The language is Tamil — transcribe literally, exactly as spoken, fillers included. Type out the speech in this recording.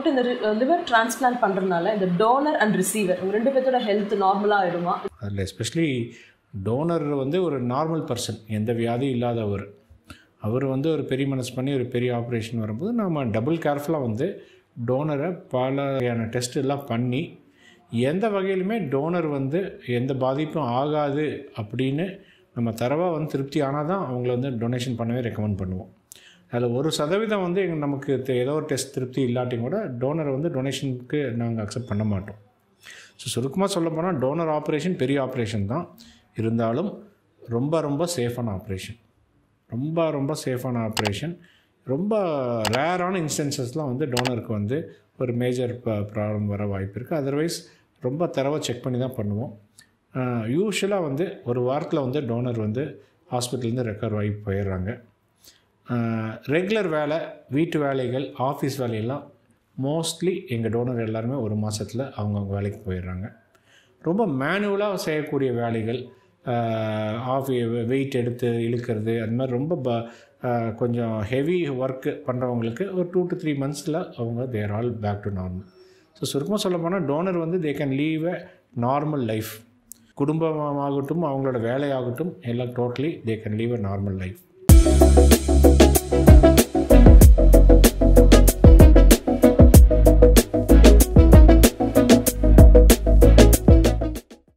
டாக்டர் இந்த லிவர் டிரான்ஸ்பிளான்ட் பண்ணுறதுனால இந்த டோனர் அண்ட் ரிசீவர் உங்கள் ரெண்டு பேர்த்தோட ஹெல்த் நார்மலாக ஆகிடுமா? அதில் எஸ்பெஷலி டோனர் வந்து ஒரு நார்மல் பர்சன், எந்த வியாதியும் இல்லாதவர். அவர் வந்து ஒரு பெரிய மனசு பண்ணி ஒரு பெரிய ஆப்ரேஷன் வரும்போது நம்ம டபுள் கேர்ஃபுல்லாக வந்து டோனரை பல வகையான டெஸ்ட் எல்லாம் பண்ணி எந்த வகையிலுமே டோனர் வந்து எந்த பாதிப்பும் ஆகாது அப்படின்னு நம்ம தரவாக வந்து திருப்தி ஆனால் தான் அவங்கள வந்து டொனேஷன் பண்ணவே ரெக்கமெண்ட் பண்ணுவோம். அதில் ஒரு சதவீதம் வந்து எங்கள் நமக்கு ஏதோ ஒரு டெஸ்ட் திருப்தி இல்லாட்டியும் கூட டோனரை வந்து டொனேஷனுக்கு நாங்கள் அக்செப்ட் பண்ண மாட்டோம். ஸோ சுருக்கமாக சொல்ல போனால் டோனர் ஆப்ரேஷன் பெரிய ஆப்ரேஷன் தான், இருந்தாலும் ரொம்ப ரொம்ப சேஃபான ஆப்ரேஷன், ரொம்ப ரொம்ப சேஃபான ஆப்ரேஷன். ரொம்ப ரேரான இன்ஸ்டன்சஸ்லாம் வந்து டோனருக்கு வந்து ஒரு மேஜர் ப்ராப்ளம் வர வாய்ப்பு இருக்குது. அதர்வைஸ் ரொம்ப தரவாக செக் பண்ணி தான் பண்ணுவோம். யூஸ்வலாக வந்து ஒரு வாரத்தில் வந்து டோனர் வந்து ஹாஸ்பிட்டல்லேருந்து ரெக்கவர் ஆகி போயிடுறாங்க. ரெகுலர் வேலை, வீட்டு வேலைகள், ஆஃபீஸ் வேலையெல்லாம் மோஸ்ட்லி எங்கள் டோனர் எல்லாருமே ஒரு மாதத்தில் அவங்கவுங்க வேலைக்கு போயிடுறாங்க. ரொம்ப மேனுவலாக செய்யக்கூடிய வேலைகள், ஆஃபி வெயிட் எடுத்து இழுக்கிறது, அது மாதிரி ரொம்ப ப கொஞ்சம் ஹெவி ஒர்க்கு பண்ணுறவங்களுக்கு ஒரு டூ டு த்ரீ மந்த்ஸில் அவங்க they're all back to normal. So சுருக்கமாக சொல்ல போனால் டோனர் வந்து they can live a normal life. குடும்பமாகட்டும் அவங்களோட வேலையாகட்டும் எல்லாம் totally they can live a normal life.